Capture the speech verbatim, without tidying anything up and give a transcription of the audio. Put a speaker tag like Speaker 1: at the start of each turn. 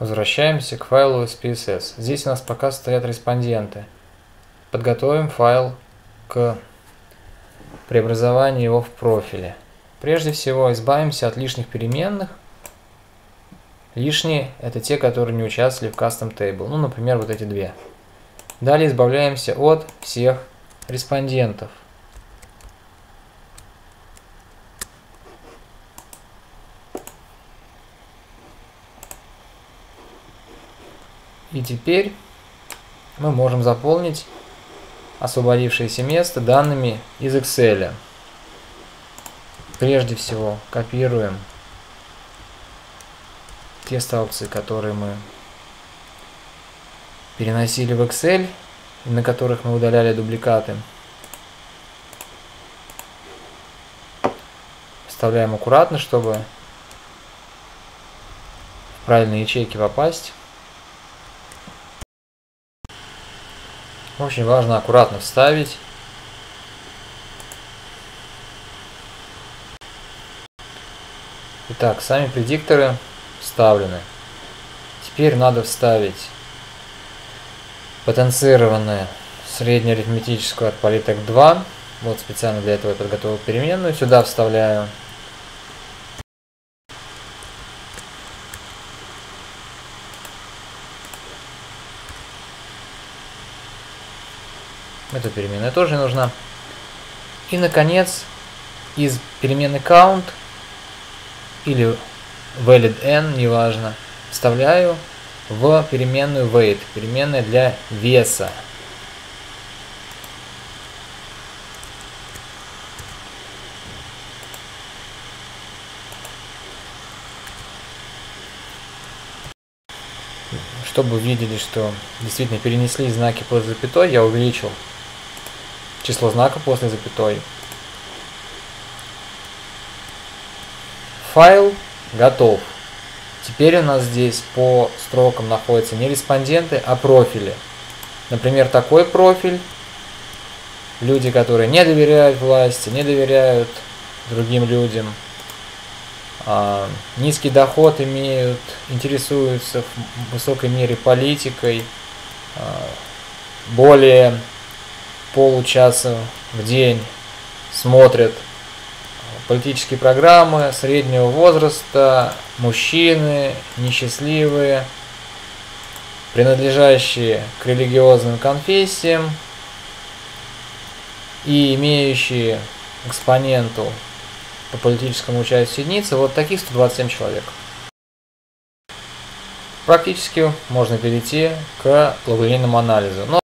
Speaker 1: Возвращаемся к файлу эс пи эс эс. Здесь у нас пока стоят респонденты. Подготовим файл к преобразованию его в профиле. Прежде всего избавимся от лишних переменных. Лишние — это те, которые не участвовали в Custom Table. Ну, например, вот эти две. Далее избавляемся от всех респондентов. И теперь мы можем заполнить освободившееся место данными из Excel. Прежде всего копируем те столбцы, которые мы переносили в Excel, на которых мы удаляли дубликаты. Вставляем аккуратно, чтобы в правильные ячейки попасть. Очень важно аккуратно вставить. Итак, сами предикторы вставлены. Теперь надо вставить потенцированную среднеарифметическую от политек два. Вот специально для этого я подготовил переменную. Сюда вставляю. Эта переменная тоже нужна. И, наконец, из переменной count или validN, неважно, вставляю в переменную weight, переменная для веса. Чтобы вы видели, что действительно перенесли знаки после запятой, я увеличил число знаков после запятой. Файл готов. Теперь у нас здесь по строкам находятся не респонденты, а профили. Например, такой профиль. Люди, которые не доверяют власти, не доверяют другим людям, а, низкий доход имеют, интересуются в высокой мере политикой, а, более получаса в день смотрят политические программы, среднего возраста, мужчины, несчастливые, принадлежащие к религиозным конфессиям и имеющие экспоненту по политическому участию единицы, вот таких сто двадцать семь человек. Практически можно перейти к логолинейному анализу. Но